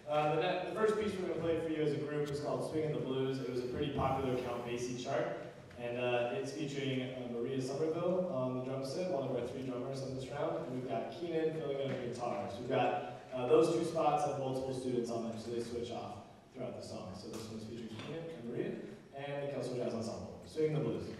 The first piece we're going to play for you as a group is called Swingin' the Blues. It was a pretty popular Count Basie chart, and it's featuring Maria Somerville on the drum set, one of our 3 drummers on this round, and we've got Keenan filling in on guitar. So we've got those 2 spots have multiple students on them, so they switch off throughout the song. So this one's featuring Keenan and Maria, and the Kelso Jazz Ensemble. Swingin' the Blues.